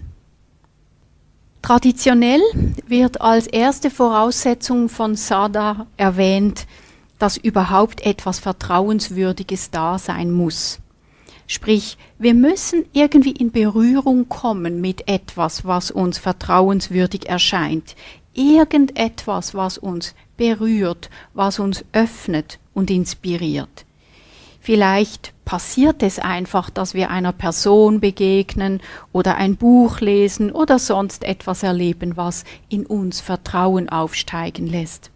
S1: Traditionell wird als erste Voraussetzung von Sada erwähnt, dass überhaupt etwas Vertrauenswürdiges da sein muss. Sprich, wir müssen irgendwie in Berührung kommen mit etwas, was uns vertrauenswürdig erscheint. Irgendetwas, was uns berührt, was uns öffnet und inspiriert. Vielleicht passiert es einfach, dass wir einer Person begegnen oder ein Buch lesen oder sonst etwas erleben, was in uns Vertrauen aufsteigen lässt.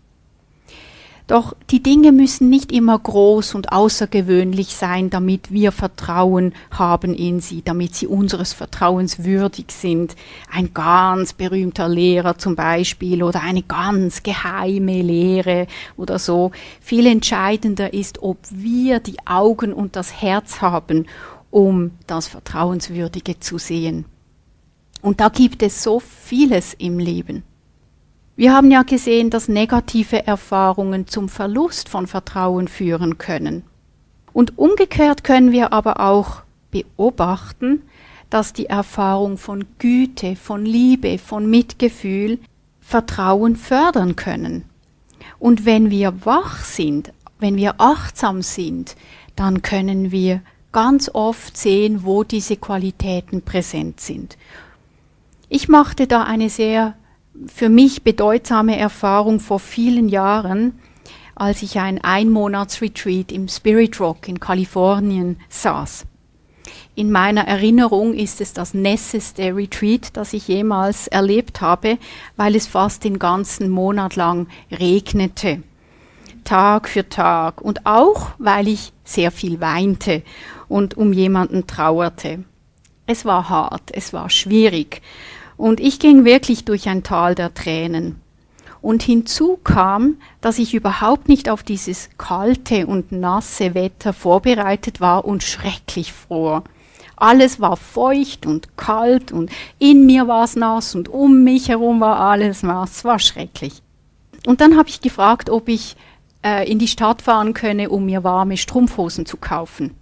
S1: Doch die Dinge müssen nicht immer groß und außergewöhnlich sein, damit wir Vertrauen haben in sie, damit sie unseres Vertrauens würdig sind. Ein ganz berühmter Lehrer zum Beispiel oder eine ganz geheime Lehre oder so. Viel entscheidender ist, ob wir die Augen und das Herz haben, um das Vertrauenswürdige zu sehen. Und da gibt es so vieles im Leben. Wir haben ja gesehen, dass negative Erfahrungen zum Verlust von Vertrauen führen können. Und umgekehrt können wir aber auch beobachten, dass die Erfahrung von Güte, von Liebe, von Mitgefühl Vertrauen fördern können. Und wenn wir wach sind, wenn wir achtsam sind, dann können wir ganz oft sehen, wo diese Qualitäten präsent sind. Ich machte da eine sehr für mich bedeutsame Erfahrung vor vielen Jahren, als ich ein Einmonats-Retreat im Spirit Rock in Kalifornien saß. In meiner Erinnerung ist es das nässeste Retreat, das ich jemals erlebt habe, weil es fast den ganzen Monat lang regnete. Tag für Tag. Und auch, weil ich sehr viel weinte und um jemanden trauerte. Es war hart, es war schwierig. Und ich ging wirklich durch ein Tal der Tränen. Und hinzu kam, dass ich überhaupt nicht auf dieses kalte und nasse Wetter vorbereitet war und schrecklich fror. Alles war feucht und kalt und in mir war es nass und um mich herum war alles nass. Es war schrecklich. Und dann habe ich gefragt, ob ich äh, in die Stadt fahren könne, um mir warme Strumpfhosen zu kaufen.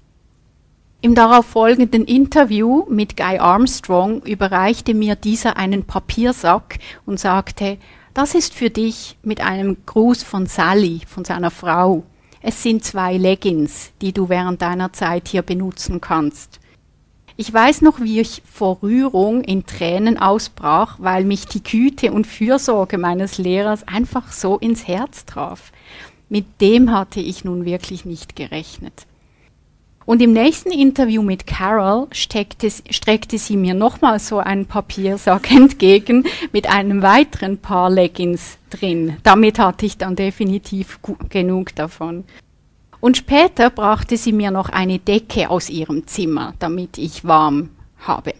S1: Im darauf folgenden Interview mit Guy Armstrong überreichte mir dieser einen Papiersack und sagte, das ist für dich mit einem Gruß von Sally, von seiner Frau. Es sind zwei Leggings, die du während deiner Zeit hier benutzen kannst. Ich weiß noch, wie ich vor Rührung in Tränen ausbrach, weil mich die Güte und Fürsorge meines Lehrers einfach so ins Herz traf. Mit dem hatte ich nun wirklich nicht gerechnet. Und im nächsten Interview mit Carol steckte, streckte sie mir nochmal so einen Papiersack entgegen mit einem weiteren Paar Leggings drin. Damit hatte ich dann definitiv genug davon. Und später brachte sie mir noch eine Decke aus ihrem Zimmer, damit ich warm habe.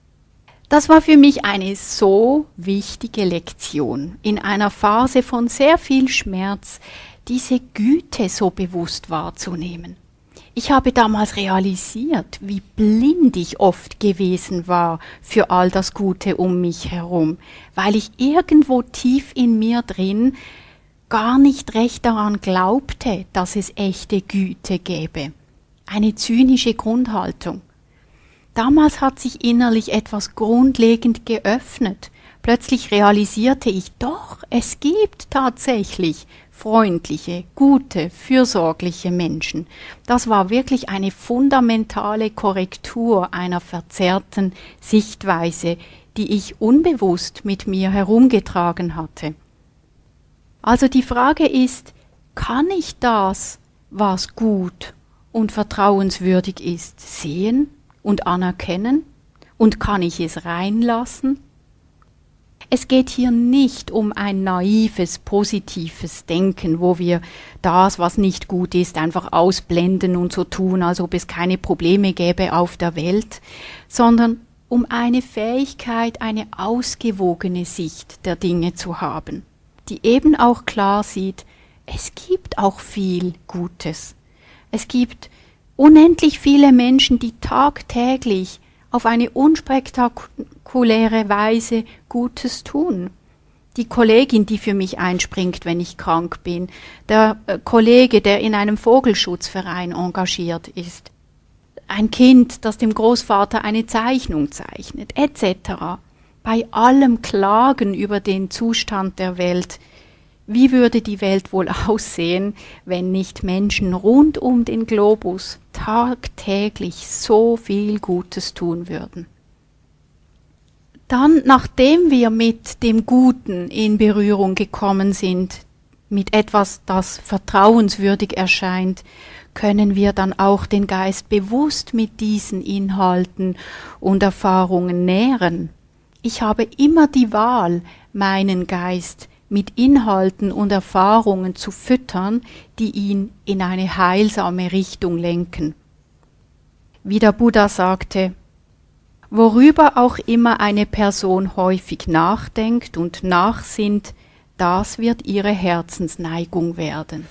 S1: Das war für mich eine so wichtige Lektion, in einer Phase von sehr viel Schmerz, diese Güte so bewusst wahrzunehmen. Ich habe damals realisiert, wie blind ich oft gewesen war für all das Gute um mich herum, weil ich irgendwo tief in mir drin gar nicht recht daran glaubte, dass es echte Güte gäbe. Eine zynische Grundhaltung. Damals hat sich innerlich etwas grundlegend geöffnet. Plötzlich realisierte ich, doch, es gibt tatsächlich freundliche, gute, fürsorgliche Menschen. Das war wirklich eine fundamentale Korrektur einer verzerrten Sichtweise, die ich unbewusst mit mir herumgetragen hatte. Also die Frage ist, kann ich das, was gut und vertrauenswürdig ist, sehen und anerkennen? Und kann ich es reinlassen? Es geht hier nicht um ein naives, positives Denken, wo wir das, was nicht gut ist, einfach ausblenden und so tun, als ob es keine Probleme gäbe auf der Welt, sondern um eine Fähigkeit, eine ausgewogene Sicht der Dinge zu haben, die eben auch klar sieht, es gibt auch viel Gutes. Es gibt unendlich viele Menschen, die tagtäglich auf eine unspektakuläre Weise Gutes tun, die Kollegin, die für mich einspringt, wenn ich krank bin, der äh, Kollege, der in einem Vogelschutzverein engagiert ist, ein Kind, das dem Großvater eine Zeichnung zeichnet, et cetera. Bei allem Klagen über den Zustand der Welt, wie würde die Welt wohl aussehen, wenn nicht Menschen rund um den Globus tagtäglich so viel Gutes tun würden? Dann, nachdem wir mit dem Guten in Berührung gekommen sind, mit etwas, das vertrauenswürdig erscheint, können wir dann auch den Geist bewusst mit diesen Inhalten und Erfahrungen nähren. Ich habe immer die Wahl, meinen Geist mit Inhalten und Erfahrungen zu füttern, die ihn in eine heilsame Richtung lenken. Wie der Buddha sagte, worüber auch immer eine Person häufig nachdenkt und nachsinnt, das wird ihre Herzensneigung werden.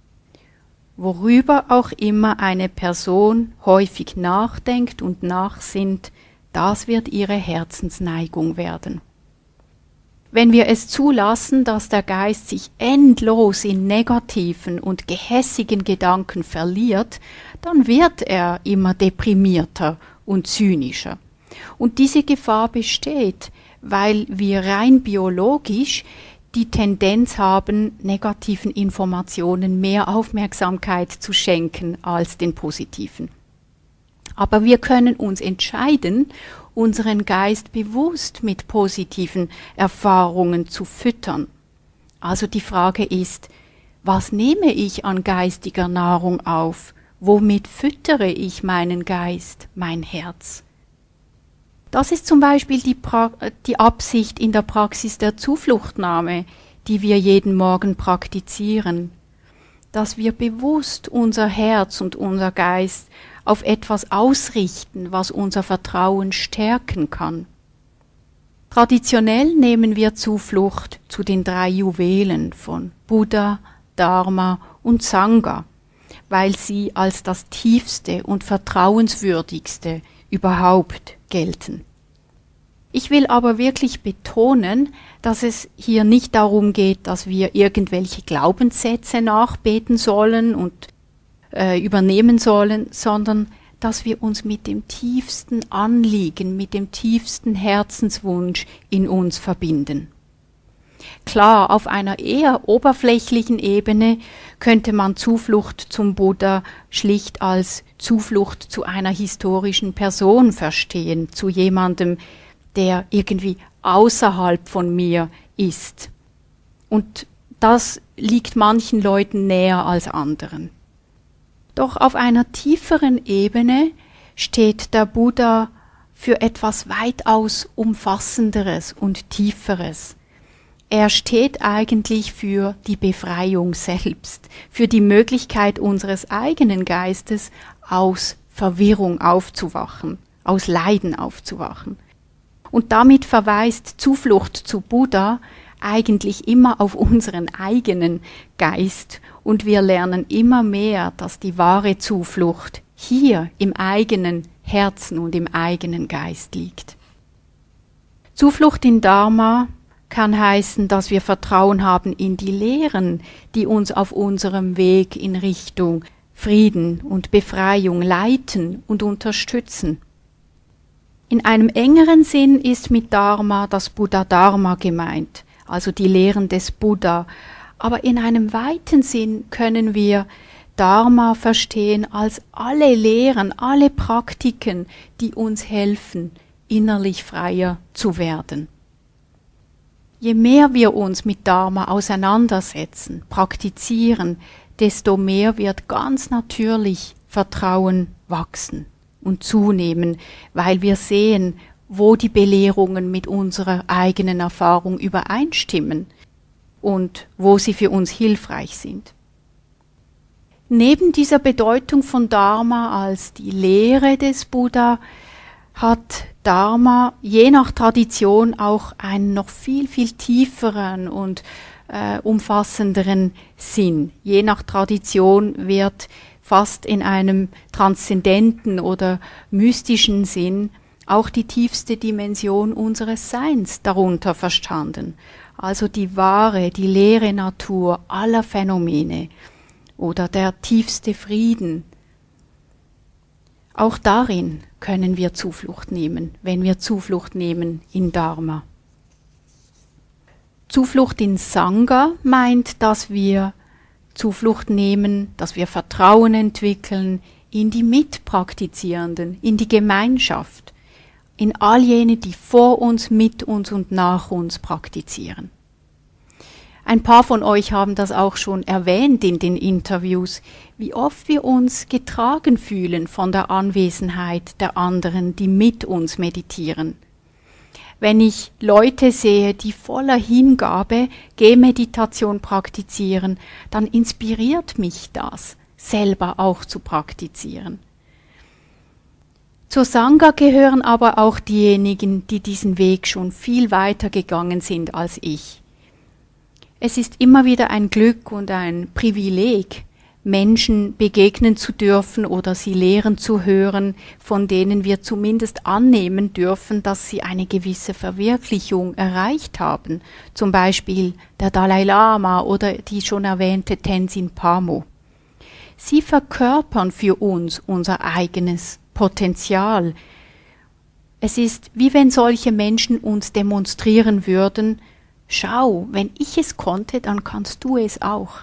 S1: Worüber auch immer eine Person häufig nachdenkt und nachsinnt, das wird ihre Herzensneigung werden. Wenn wir es zulassen, dass der Geist sich endlos in negativen und gehässigen Gedanken verliert, dann wird er immer deprimierter und zynischer. Und diese Gefahr besteht, weil wir rein biologisch die Tendenz haben, negativen Informationen mehr Aufmerksamkeit zu schenken als den positiven. Aber wir können uns entscheiden, unseren Geist bewusst mit positiven Erfahrungen zu füttern. Also die Frage ist, was nehme ich an geistiger Nahrung auf? Womit füttere ich meinen Geist, mein Herz? Das ist zum Beispiel die, pra- die Absicht in der Praxis der Zufluchtnahme, die wir jeden Morgen praktizieren, dass wir bewusst unser Herz und unser Geist auf etwas ausrichten, was unser Vertrauen stärken kann. Traditionell nehmen wir Zuflucht zu den drei Juwelen von Buddha, Dharma und Sangha, weil sie als das tiefste und vertrauenswürdigste überhaupt gelten. Ich will aber wirklich betonen, dass es hier nicht darum geht, dass wir irgendwelche Glaubenssätze nachbeten sollen und äh, übernehmen sollen, sondern dass wir uns mit dem tiefsten Anliegen, mit dem tiefsten Herzenswunsch in uns verbinden. Klar, auf einer eher oberflächlichen Ebene könnte man Zuflucht zum Buddha schlicht als Zuflucht zu einer historischen Person verstehen, zu jemandem, der irgendwie außerhalb von mir ist. Und das liegt manchen Leuten näher als anderen. Doch auf einer tieferen Ebene steht der Buddha für etwas weitaus Umfassenderes und Tieferes. Er steht eigentlich für die Befreiung selbst, für die Möglichkeit unseres eigenen Geistes, aus Verwirrung aufzuwachen, aus Leiden aufzuwachen. Und damit verweist Zuflucht zu Buddha eigentlich immer auf unseren eigenen Geist und wir lernen immer mehr, dass die wahre Zuflucht hier im eigenen Herzen und im eigenen Geist liegt. Zuflucht in Dharma kann heißen, dass wir Vertrauen haben in die Lehren, die uns auf unserem Weg in Richtung Frieden und Befreiung leiten und unterstützen. In einem engeren Sinn ist mit Dharma das Buddha-Dharma gemeint, also die Lehren des Buddha. Aber in einem weiten Sinn können wir Dharma verstehen als alle Lehren, alle Praktiken, die uns helfen, innerlich freier zu werden. Je mehr wir uns mit Dharma auseinandersetzen, praktizieren, desto mehr wird ganz natürlich Vertrauen wachsen und zunehmen, weil wir sehen, wo die Belehrungen mit unserer eigenen Erfahrung übereinstimmen und wo sie für uns hilfreich sind. Neben dieser Bedeutung von Dharma als die Lehre des Buddha hat Dharma je nach Tradition auch einen noch viel, viel tieferen und äh, umfassenderen Sinn. Je nach Tradition wird fast in einem transzendenten oder mystischen Sinn auch die tiefste Dimension unseres Seins darunter verstanden. also die wahre, die leere Natur aller Phänomene oder der tiefste Frieden. Auch darin können wir Zuflucht nehmen, wenn wir Zuflucht nehmen in Dharma. Zuflucht in Sangha meint, dass wir Zuflucht nehmen, dass wir Vertrauen entwickeln in die Mitpraktizierenden, in die Gemeinschaft, in all jene, die vor uns, mit uns und nach uns praktizieren. Ein paar von euch haben das auch schon erwähnt in den Interviews, wie oft wir uns getragen fühlen von der Anwesenheit der anderen, die mit uns meditieren. Wenn ich Leute sehe, die voller Hingabe Gehmeditation praktizieren, dann inspiriert mich das, selber auch zu praktizieren. Zur Sangha gehören aber auch diejenigen, die diesen Weg schon viel weiter gegangen sind als ich. Es ist immer wieder ein Glück und ein Privileg, Menschen begegnen zu dürfen oder sie lehren zu hören, von denen wir zumindest annehmen dürfen, dass sie eine gewisse Verwirklichung erreicht haben. Zum Beispiel der Dalai Lama oder die schon erwähnte Tenzin Palmo. Sie verkörpern für uns unser eigenes Potenzial. Es ist, wie wenn solche Menschen uns demonstrieren würden, schau, wenn ich es konnte, dann kannst du es auch.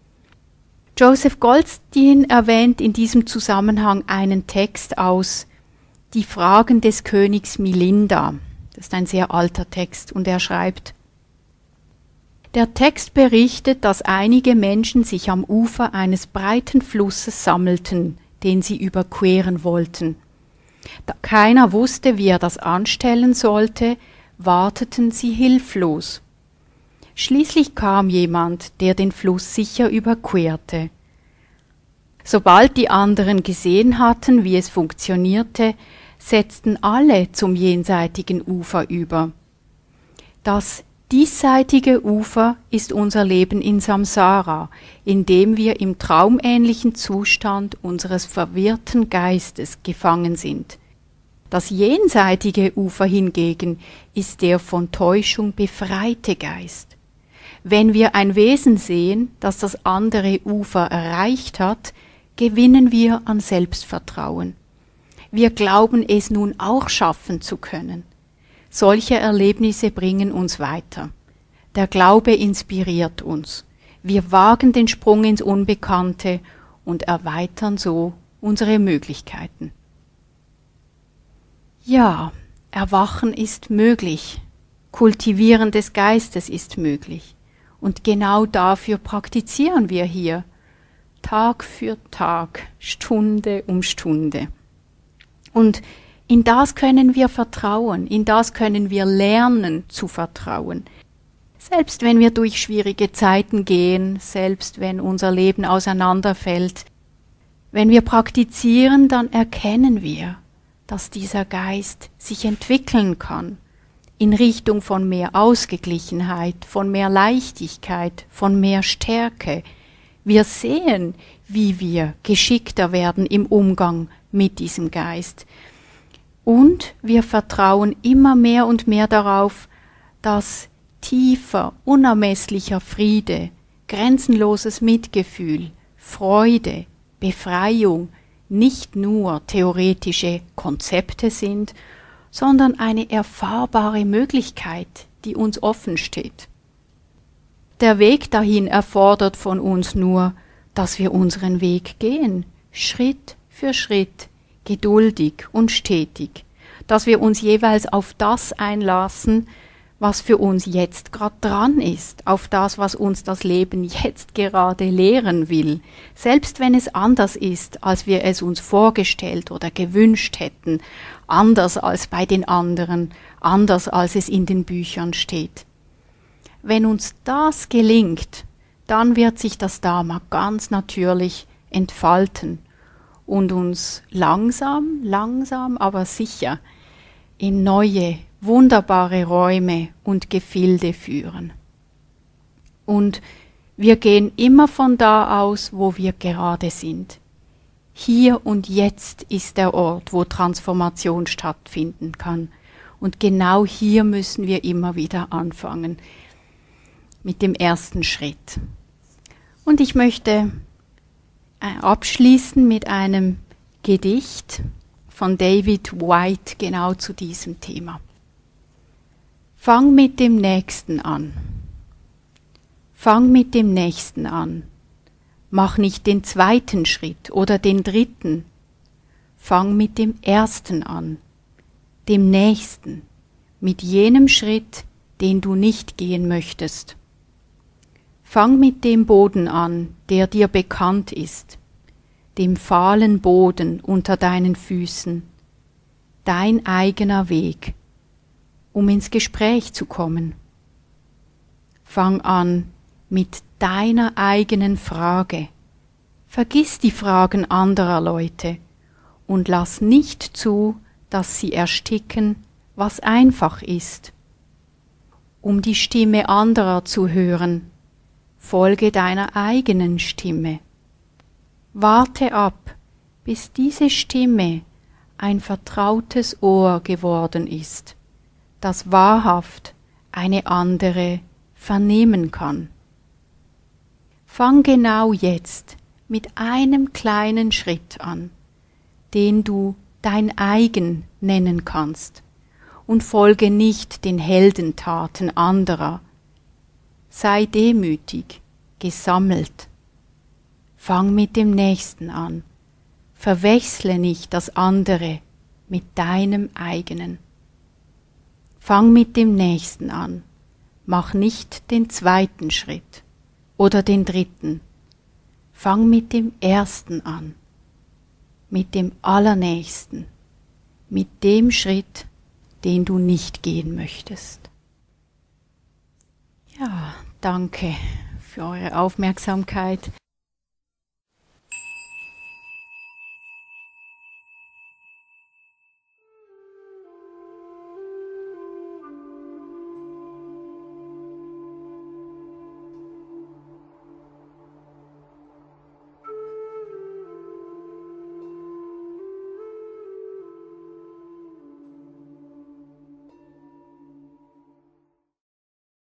S1: Joseph Goldstein erwähnt in diesem Zusammenhang einen Text aus Die Fragen des Königs Milinda. Das ist ein sehr alter Text und er schreibt: Der Text berichtet, dass einige Menschen sich am Ufer eines breiten Flusses sammelten, den sie überqueren wollten. Da keiner wusste, wie er das anstellen sollte, warteten sie hilflos. Schließlich kam jemand, der den Fluss sicher überquerte. Sobald die anderen gesehen hatten, wie es funktionierte, setzten alle zum jenseitigen Ufer über. Das diesseitige Ufer ist unser Leben in Samsara, in dem wir im traumähnlichen Zustand unseres verwirrten Geistes gefangen sind. Das jenseitige Ufer hingegen ist der von Täuschung befreite Geist. Wenn wir ein Wesen sehen, das das andere Ufer erreicht hat, gewinnen wir an Selbstvertrauen. Wir glauben es nun auch schaffen zu können. Solche Erlebnisse bringen uns weiter. Der Glaube inspiriert uns. Wir wagen den Sprung ins Unbekannte und erweitern so unsere Möglichkeiten. Ja, Erwachen ist möglich. Kultivieren des Geistes ist möglich. Und genau dafür praktizieren wir hier, Tag für Tag, Stunde um Stunde. Und in das können wir vertrauen, in das können wir lernen zu vertrauen. Selbst wenn wir durch schwierige Zeiten gehen, selbst wenn unser Leben auseinanderfällt, wenn wir praktizieren, dann erkennen wir, dass dieser Geist sich entwickeln kann, in Richtung von mehr Ausgeglichenheit, von mehr Leichtigkeit, von mehr Stärke. Wir sehen, wie wir geschickter werden im Umgang mit diesem Geist. Und wir vertrauen immer mehr und mehr darauf, dass tiefer, unermesslicher Friede, grenzenloses Mitgefühl, Freude, Befreiung nicht nur theoretische Konzepte sind, sondern eine erfahrbare Möglichkeit, die uns offen steht. Der Weg dahin erfordert von uns nur, dass wir unseren Weg gehen, Schritt für Schritt, geduldig und stetig, dass wir uns jeweils auf das einlassen, was für uns jetzt gerade dran ist, auf das, was uns das Leben jetzt gerade lehren will, selbst wenn es anders ist, als wir es uns vorgestellt oder gewünscht hätten, anders als bei den anderen, anders als es in den Büchern steht. Wenn uns das gelingt, dann wird sich das Dharma ganz natürlich entfalten und uns langsam, langsam, aber sicher in neue, wunderbare Räume und Gefilde führen. Und wir gehen immer von da aus, wo wir gerade sind. Hier und jetzt ist der Ort, wo Transformation stattfinden kann. Und genau hier müssen wir immer wieder anfangen. mit dem ersten Schritt. Und ich möchte abschließen mit einem Gedicht von David White genau zu diesem Thema. Fang mit dem Nächsten an. Fang mit dem Nächsten an. Mach nicht den zweiten Schritt oder den dritten. Fang mit dem ersten an, dem Nächsten, mit jenem Schritt, den du nicht gehen möchtest. Fang mit dem Boden an, der dir bekannt ist, dem fahlen Boden unter deinen Füßen, dein eigener Weg, um ins Gespräch zu kommen. Fang an mit deiner eigenen Frage. Vergiss die Fragen anderer Leute und lass nicht zu, dass sie ersticken, was einfach ist. Um die Stimme anderer zu hören, folge deiner eigenen Stimme. Warte ab, bis diese Stimme ein vertrautes Ohr geworden ist, das wahrhaft eine andere vernehmen kann. Fang genau jetzt mit einem kleinen Schritt an, den du dein eigen nennen kannst, und folge nicht den Heldentaten anderer. Sei demütig, gesammelt. Fang mit dem Nächsten an. Verwechsle nicht das andere mit deinem eigenen. Fang mit dem Nächsten an. Mach nicht den zweiten Schritt oder den dritten. Fang mit dem ersten an, mit dem Allernächsten, mit dem Schritt, den du nicht gehen möchtest. Ja, danke für eure Aufmerksamkeit.